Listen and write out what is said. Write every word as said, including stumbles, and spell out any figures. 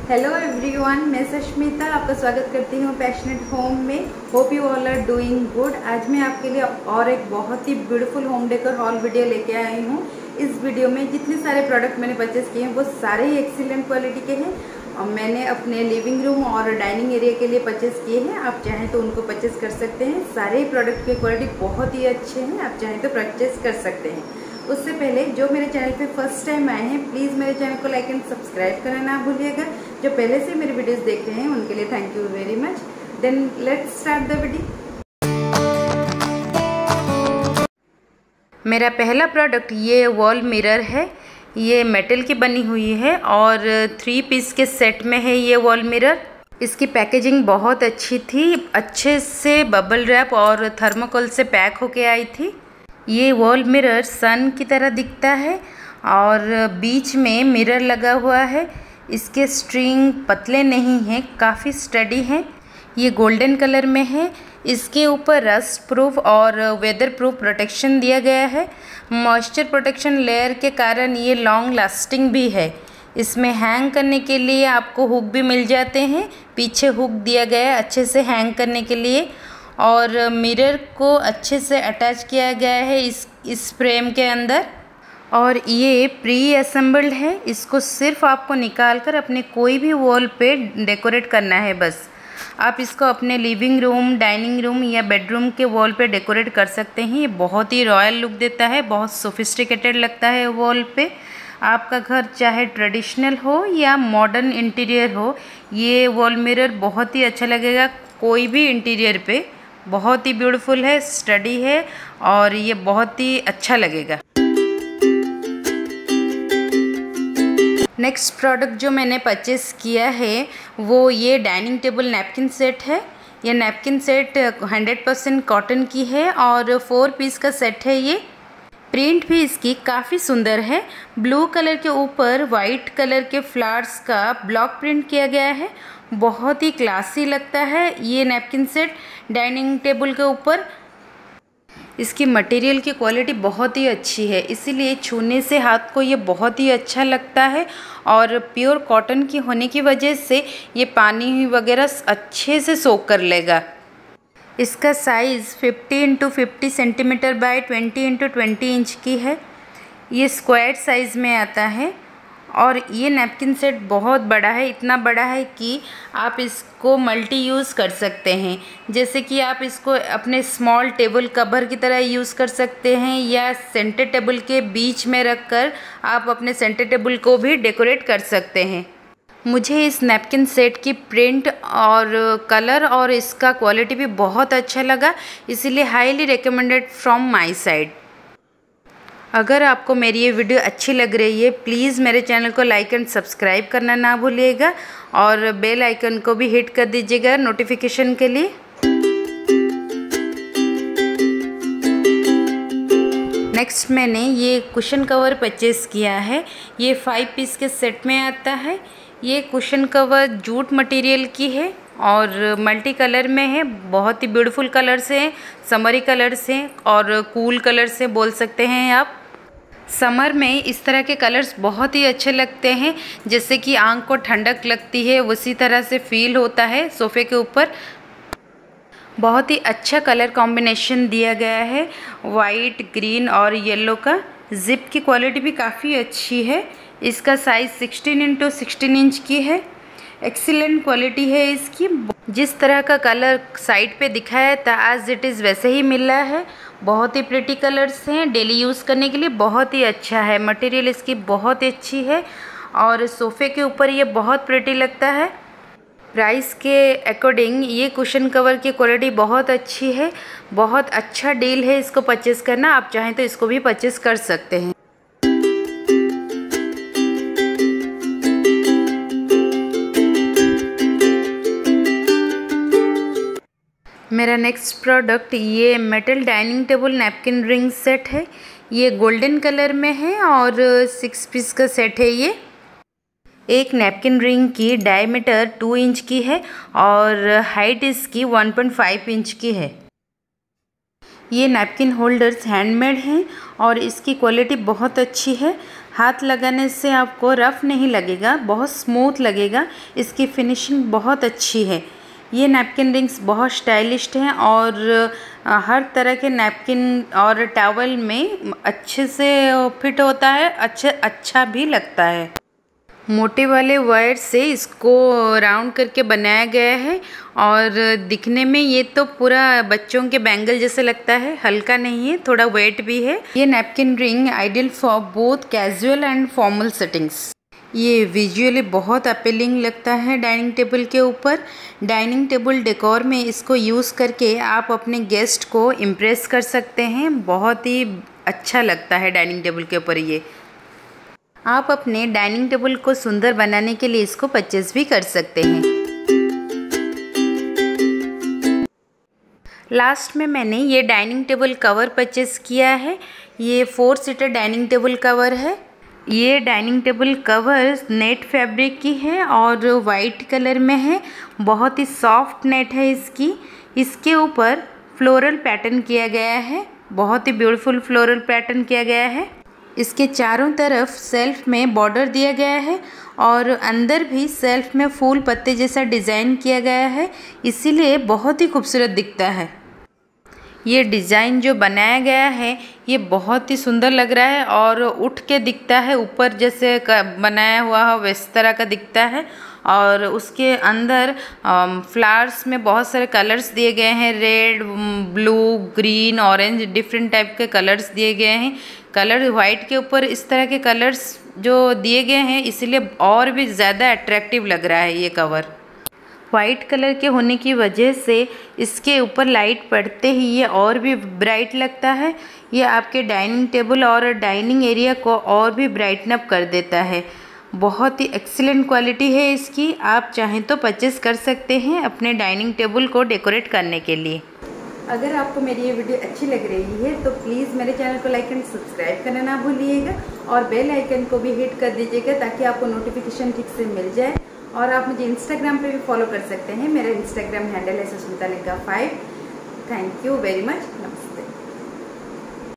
Hello everyone, मैं सष्मिता आपका स्वागत करती हूँ पैशनेट होम में। Hope you all are doing good. आज मैं आपके लिए और एक बहुत ही beautiful home decor haul video लेके आई हूँ। इस वीडियो में जितने सारे प्रोडक्ट मैंने परचेस किए हैं वो सारे ही एक्सीलेंट क्वालिटी के हैं और मैंने अपने लिविंग रूम और डाइनिंग एरिया के लिए परचेस किए हैं। आप चाहें तो उनको परचेस कर सकते हैं। सारे ही प्रोडक्ट की क्वालिटी बहुत ही अच्छे हैं, आप चाहें तो परचेस कर सकते हैं। उससे पहले जो मेरे चैनल पे फर्स्ट टाइम आए हैं प्लीज़ मेरे चैनल को लाइक एंड सब्सक्राइब करना ना भूलिएगा। जो पहले से मेरे वीडियोस देख रहे हैं उनके लिए thank you very much. Then let's start the video. मेरा पहला प्रोडक्ट ये वॉल मिरर है। ये मेटल की बनी हुई है और थ्री पीस के सेट में है ये वॉल मिरर। इसकी पैकेजिंग बहुत अच्छी थी, अच्छे से बबल रैप और थर्मोकोल से पैक होके आई थी। ये वॉल मिरर सन की तरह दिखता है और बीच में मिरर लगा हुआ है। इसके स्ट्रिंग पतले नहीं हैं, काफ़ी स्टडी हैं। ये गोल्डन कलर में है। इसके ऊपर रस्ट प्रूफ और वेदर प्रूफ प्रोटेक्शन दिया गया है। मॉइस्चर प्रोटेक्शन लेयर के कारण ये लॉन्ग लास्टिंग भी है। इसमें हैंग करने के लिए आपको हुक भी मिल जाते हैं। पीछे हुक दिया गया है अच्छे से हैंग करने के लिए और मिरर को अच्छे से अटैच किया गया है इस इस फ्रेम के अंदर। और ये प्री असेंबल्ड है। इसको सिर्फ आपको निकाल कर अपने कोई भी वॉल पे डेकोरेट करना है बस। आप इसको अपने लिविंग रूम, डाइनिंग रूम या बेडरूम के वॉल पे डेकोरेट कर सकते हैं। ये बहुत ही रॉयल लुक देता है, बहुत सोफिस्टिकेटेड लगता है वॉल पे। आपका घर चाहे ट्रेडिशनल हो या मॉडर्न इंटीरियर हो, ये वॉल मिरर बहुत ही अच्छा लगेगा कोई भी इंटीरियर पे। बहुत ही ब्यूटीफुल है, स्टडी है और ये बहुत ही अच्छा लगेगा। नेक्स्ट प्रोडक्ट जो मैंने परचेस किया है वो ये डाइनिंग टेबल नैपकिन सेट है। ये napkin set hundred percent cotton की है और फोर पीस का सेट है। ये प्रिंट भी इसकी काफ़ी सुंदर है। ब्लू कलर के ऊपर वाइट कलर के फ्लावर्स का ब्लॉक प्रिंट किया गया है। बहुत ही क्लासी लगता है ये नैपकिन सेट डाइनिंग टेबल के ऊपर। इसकी मटेरियल की क्वालिटी बहुत ही अच्छी है, इसीलिए छूने से हाथ को ये बहुत ही अच्छा लगता है और प्योर कॉटन की होने की वजह से ये पानी वगैरह अच्छे से सोक कर लेगा। इसका size fifty into fifty centimetre by twenty into twenty inch की है। ये स्क्वायर साइज़ में आता है और ये नैपकिन सेट बहुत बड़ा है। इतना बड़ा है कि आप इसको मल्टी यूज़ कर सकते हैं। जैसे कि आप इसको अपने स्मॉल टेबल कवर की तरह यूज़ कर सकते हैं या सेंटर टेबल के बीच में रखकर आप अपने सेंटर टेबल को भी डेकोरेट कर सकते हैं। मुझे इस नैपकिन सेट की प्रिंट और कलर और इसका क्वालिटी भी बहुत अच्छा लगा, इसीलिए highly recommended from my side. अगर आपको मेरी ये वीडियो अच्छी लग रही है प्लीज़ मेरे चैनल को लाइक एंड सब्सक्राइब करना ना भूलिएगा और बेल आइकन को भी हिट कर दीजिएगा नोटिफिकेशन के लिए। नेक्स्ट मैंने ये कुशन कवर परचेस किया है। ये फाइव पीस के सेट में आता है। ये कुशन कवर जूट मटेरियल की है और मल्टी कलर में है। बहुत ही ब्यूटीफुल कलर्स हैं, समरी कलर्स हैं और कूल कलर्स हैं बोल सकते हैं आप। समर में इस तरह के कलर्स बहुत ही अच्छे लगते हैं, जैसे कि आंख को ठंडक लगती है उसी तरह से फील होता है सोफ़े के ऊपर। बहुत ही अच्छा कलर कॉम्बिनेशन दिया गया है, वाइट, ग्रीन और येलो का। जिप की क्वालिटी भी काफ़ी अच्छी है। इसका size sixteen into sixteen inch की है। एक्सीलेंट क्वालिटी है इसकी। जिस तरह का कलर साइड पे दिखाया था आज इट इज़ वैसे ही मिल रहा है। बहुत ही प्रिटी कलर्स हैं, डेली यूज़ करने के लिए बहुत ही अच्छा है। मटेरियल इसकी बहुत अच्छी है और सोफ़े के ऊपर ये बहुत प्रिटी लगता है। प्राइस के अकॉर्डिंग ये कुशन कवर की क्वालिटी बहुत अच्छी है। बहुत अच्छा डील है इसको परचेज़ करना। आप चाहें तो इसको भी परचेज़ कर सकते हैं। मेरा नेक्स्ट प्रोडक्ट ये metal dining table napkin ring set है। ये गोल्डन कलर में है और सिक्स पीस का सेट है। ये एक नैपकिन रिंग की डायमीटर टू इंच की है और हाइट इसकी वन पॉइंट फाइव इंच की है। ये नैपकिन होल्डर्स हैंडमेड हैं और इसकी क्वालिटी बहुत अच्छी है। हाथ लगाने से आपको रफ़ नहीं लगेगा, बहुत स्मूथ लगेगा। इसकी फिनिशिंग बहुत अच्छी है। ये नैपकिन रिंग्स बहुत स्टाइलिश हैं और हर तरह के नैपकिन और टॉवल में अच्छे से फिट होता है, अच्छे अच्छा भी लगता है। मोटे वाले वायर से इसको राउंड करके बनाया गया है और दिखने में ये तो पूरा बच्चों के बैंगल जैसे लगता है, हल्का नहीं है, थोड़ा वेट भी है। ये napkin ring ideal for both casual and formal settings. ये विजुअली बहुत अपीलिंग लगता है डाइनिंग टेबल के ऊपर। डाइनिंग टेबल डेकोर में इसको यूज़ करके आप अपने गेस्ट को इम्प्रेस कर सकते हैं। बहुत ही अच्छा लगता है डाइनिंग टेबल के ऊपर ये। आप अपने डाइनिंग टेबल को सुंदर बनाने के लिए इसको परचेज भी कर सकते हैं। लास्ट में मैंने ये डाइनिंग टेबल कवर परचेज किया है। ये four seater dining table cover है। ये dining table cover net fabric की है और वाइट कलर में है। बहुत ही सॉफ्ट नेट है इसकी। इसके ऊपर फ्लोरल पैटर्न किया गया है, बहुत ही ब्यूटीफुल फ्लोरल पैटर्न किया गया है। इसके चारों तरफ सेल्फ में बॉर्डर दिया गया है और अंदर भी सेल्फ में फूल पत्ते जैसा डिज़ाइन किया गया है, इसीलिए बहुत ही खूबसूरत दिखता है। ये डिज़ाइन जो बनाया गया है ये बहुत ही सुंदर लग रहा है और उठ के दिखता है, ऊपर जैसे बनाया हुआ है वैस तरह का दिखता है। और उसके अंदर फ्लावर्स में बहुत सारे कलर्स दिए गए हैं, red, blue, green, orange, different type के कलर्स दिए गए हैं। कलर वाइट के ऊपर इस तरह के कलर्स जो दिए गए हैं, इसलिए और भी ज़्यादा अट्रैक्टिव लग रहा है ये कवर। वाइट कलर के होने की वजह से इसके ऊपर लाइट पड़ते ही ये और भी ब्राइट लगता है। ये आपके डाइनिंग टेबल और डाइनिंग एरिया को और भी ब्राइटन अप कर देता है। बहुत ही एक्सीलेंट क्वालिटी है इसकी। आप चाहें तो परचेस कर सकते हैं अपने डाइनिंग टेबल को डेकोरेट करने के लिए। अगर आपको मेरी ये वीडियो अच्छी लग रही है तो प्लीज़ मेरे चैनल को लाइक एंड सब्सक्राइब करना ना भूलिएगा और बेल आइकन को भी हिट कर दीजिएगा ताकि आपको नोटिफिकेशन ठीक से मिल जाए। और आप मुझे इंस्टाग्राम पे भी फॉलो कर सकते हैं। मेरा इंस्टाग्राम हैंडल है सुष्मिता निग्गा five. Thank you very much. नमस्ते।